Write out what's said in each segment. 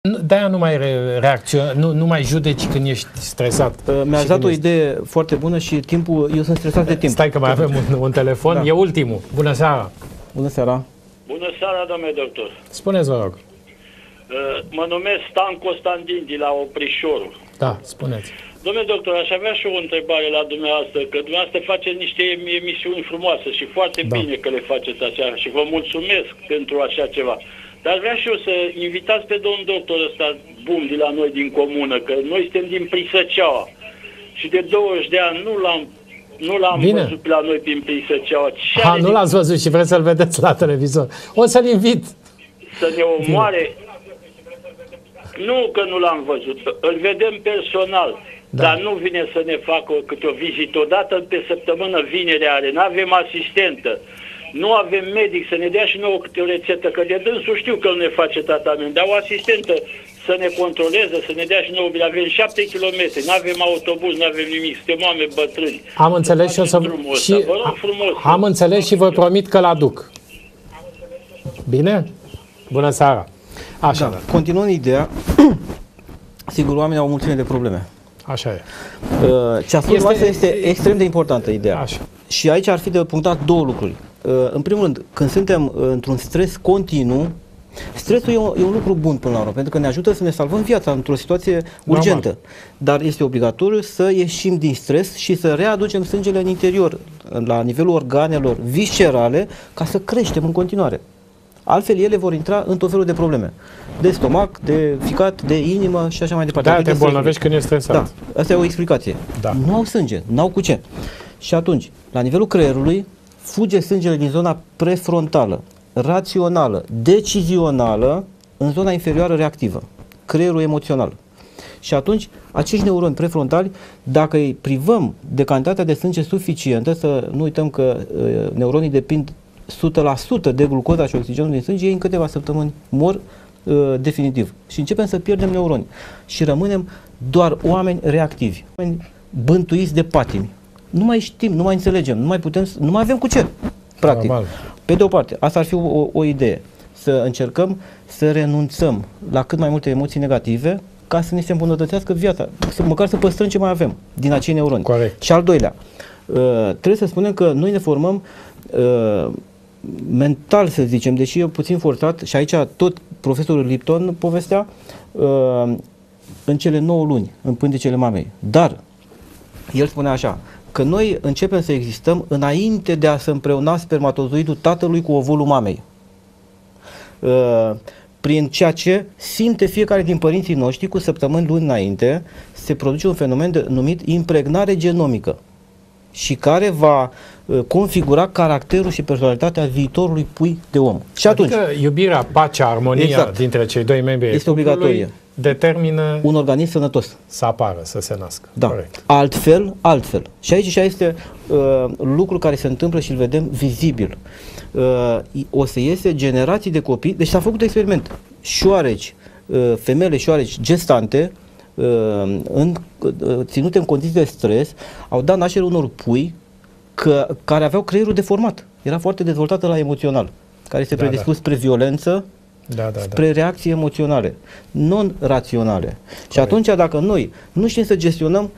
De-aia nu mai nu mai judeci când ești stresat. Mi-a dat o idee foarte bună și timpul, eu sunt stresat de timp. Stai că mai avem un telefon, da. E ultimul. Bună seara! Bună seara! Bună seara, domnule doctor! Spuneți, vă rog. Mă numesc Stan Constantin de la Oprișorul. Da, spuneți. Domnule doctor, aș avea și o întrebare la dumneavoastră, că dumneavoastră faceți niște emisiuni frumoase și foarte bine că le faceți așa și vă mulțumesc pentru așa ceva. Dar vreau și eu să invitați pe domnul doctor ăsta bun de la noi din comună, că noi suntem din Prisăceaua și de 20 de ani nu l-am văzut la noi prin Prisăceaua. Nu l-ați văzut și vreți să-l vedeți la televizor. O să-l invit. Să ne omoare. Nu că nu l-am văzut, îl vedem personal, dar nu vine să ne facă câte o vizită. Odată pe săptămână vineri are, nu avem asistentă, nu avem medic să ne dea și nouă câte o rețetă, că de dânsul știu că nu ne face tratament, dar o asistentă să ne controleze, să ne dea și nouă, avem 7 km, nu avem autobuz, nu avem nimic, suntem oameni bătrâni. Am înțeles și o să... Am înțeles și vă promit că l-aduc. Bine? Bună seara! Așa. Da, continuând ideea, sigur, oamenii au o mulțime de probleme. Așa e. Ce a spus este extrem de importantă ideea. Așa. Și aici ar fi de punctat două lucruri. În primul rând, când suntem într-un stres continuu, stresul e un lucru bun până la urmă, pentru că ne ajută să ne salvăm viața într-o situație urgentă. Normal. Dar este obligatoriu să ieșim din stres și să readucem sângele în interior, la nivelul organelor viscerale, ca să creștem în continuare. Altfel ele vor intra în tot felul de probleme. De stomac, de ficat, de inimă și așa mai departe. Da, te îmbolnăvești când ești stresat. Da, asta e o explicație. Da. Nu au sânge, nu au cu ce. Și atunci, la nivelul creierului, fuge sângele din zona prefrontală, rațională, decizională, în zona inferioară reactivă, creierul emoțional. Și atunci, acești neuroni prefrontali, dacă îi privăm de cantitatea de sânge suficientă, să nu uităm că neuronii depind 100% de glucoza și oxigenul din sânge, ei în câteva săptămâni mor definitiv. Și începem să pierdem neuroni. Și rămânem doar oameni reactivi, oameni bântuiți de patimi. Nu mai știm, nu mai înțelegem, nu mai avem cu ce, practic. Normal. Pe de o parte, asta ar fi o idee. Să încercăm să renunțăm la cât mai multe emoții negative ca să ne se îmbunătățească viața, măcar să păstrăm ce mai avem din acei neuroni. Corect. Și al doilea, trebuie să spunem că noi ne formăm mental, să zicem, deși e puțin forțat, și aici tot profesorul Lipton povestea, în cele 9 luni, în pântecele mamei. Dar el spunea așa, că noi începem să existăm înainte de a se împreuna spermatozoidul tatălui cu ovulul mamei. Prin ceea ce simte fiecare din părinții noștri cu săptămâni, luni înainte, se produce un fenomen numit impregnare genomică și care va configura caracterul și personalitatea viitorului pui de om. Și atunci, adică iubirea, pacea, armonia dintre cei doi membri este obligatorie. Determină un organism sănătos să apară, să se nască. Da. Corect. Altfel. Și aici este lucru care se întâmplă și îl vedem vizibil. O să iese generații de copii, deci s-a făcut experiment. Șoareci, femeile șoareci gestante, ținute în condiții de stres, au dat naștere unor pui care aveau creierul deformat. Era foarte dezvoltată la emoțional, care este predispus spre violență, spre reacții emoționale, non-raționale. Și atunci, dacă noi nu știm să gestionăm,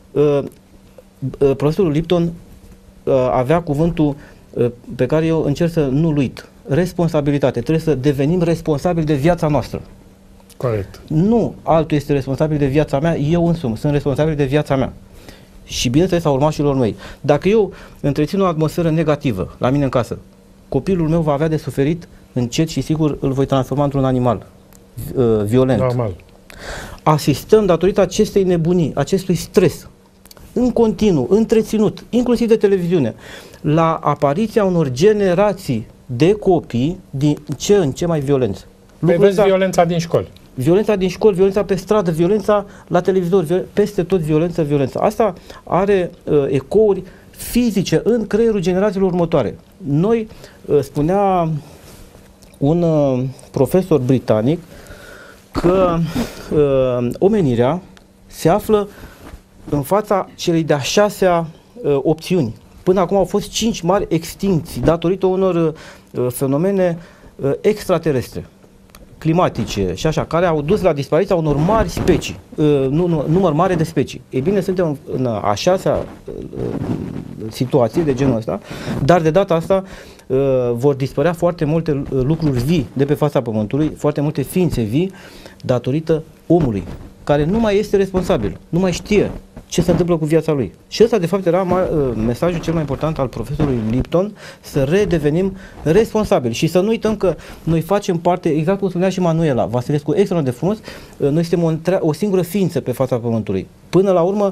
profesorul Lipton avea cuvântul pe care eu încerc să nu-l uit. Responsabilitate. Trebuie să devenim responsabili de viața noastră. Corect. Nu altul este responsabil de viața mea, eu însumi sunt responsabil de viața mea. Și bineînțeles a urmașilor mei. Dacă eu întrețin o atmosferă negativă la mine în casă, copilul meu va avea de suferit încet și sigur îl voi transforma într-un animal violent. Normal. Asistăm datorită acestei nebunii, acestui stres în continuu, întreținut, inclusiv de televiziune, la apariția unor generații de copii din ce în ce mai violenți. Vezi violența din școli. Violența din școli, violența pe stradă, violența la televizor, peste tot violență. Asta are ecouri fizice în creierul generațiilor următoare. Noi, spunea un profesor britanic, că omenirea se află în fața celei de-a 6-a opțiuni. Până acum au fost 5 mari extincții datorită unor fenomene extraterestre. climatice și așa, care au dus la dispariția unor mari specii, număr mare de specii. Ei bine, suntem în a șasea situație de genul ăsta, dar de data asta vor dispărea foarte multe lucruri vii de pe fața Pământului, foarte multe ființe vii, datorită omului, care nu mai este responsabil, nu mai știe ce se întâmplă cu viața lui. Și ăsta, de fapt, era mesajul cel mai important al profesorului Lipton, să redevenim responsabili și să nu uităm că noi facem parte, exact cum spunea și Manuela Vasilescu, extraordinar de frumos, noi suntem o singură ființă pe fața Pământului. Până la urmă,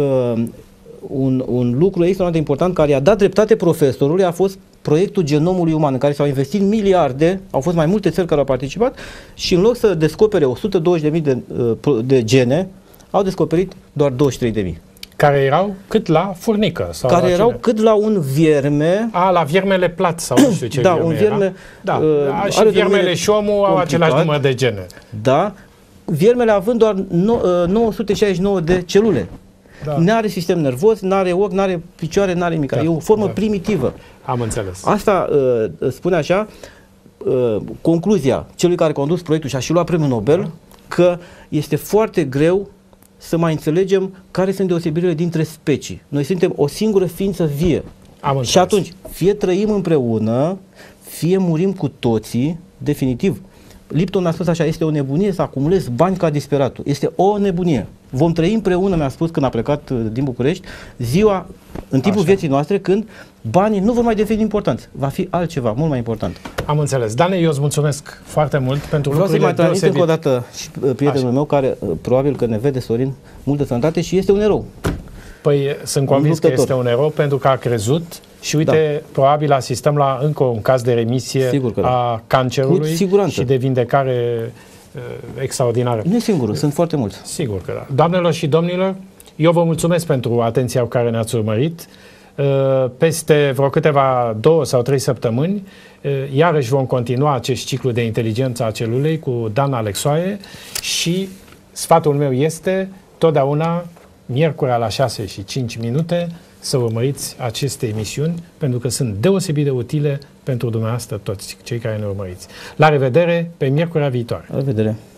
un lucru extraordinar de important care i-a dat dreptate profesorului a fost proiectul genomului uman, în care s-au investit miliarde, au fost mai multe țări care au participat și în loc să descopere 120.000 de gene, au descoperit doar 23.000. Care erau cât la furnică? Sau care erau cât la un vierme. La viermele plat sau nu știu ce da, un vierme. Da, și viermele și omul au același număr de gene. Da, viermele având doar 969 de celule. Da. N-are sistem nervos, n-are ochi, n-are picioare, n-are nimic. Da, e o formă primitivă. Am înțeles. Asta spune așa, concluzia celui care a condus proiectul și a și luat premiul Nobel, că este foarte greu să mai înțelegem care sunt deosebirile dintre specii. Noi suntem o singură ființă vie. Și atunci, fie trăim împreună, fie murim cu toții, definitiv. Lipton a spus așa, este o nebunie să acumulezi bani ca disperatul. Este o nebunie. Vom trăi împreună, mi-a spus când a plecat din București, ziua, în timpul vieții noastre, când banii nu vor mai deveni importanți. Va fi altceva, mult mai important. Am înțeles. Dane, eu îți mulțumesc foarte mult pentru lucrurile deosebite. Vreau să mai transmit încă o dată și prietenul meu, care probabil că ne vede, Sorin, multă sănătate și este un erou. Păi sunt convins că este un erou pentru că a crezut și uite, probabil asistăm la încă un caz de remisie a cancerului și de vindecare extraordinară. Nu e singurul, sunt foarte mulți. Sigur că da. Doamnelor și domnilor, eu vă mulțumesc pentru atenția cu care ne-ați urmărit. Peste vreo câteva 2 sau 3 săptămâni, iarăși vom continua acest ciclu de inteligență a celulei cu Dan Alexoaie și sfatul meu este totdeauna miercurea la 6:05 să urmăriți aceste emisiuni, pentru că sunt deosebit de utile pentru dumneavoastră toți cei care ne urmăriți. La revedere pe miercurea viitoare. La revedere!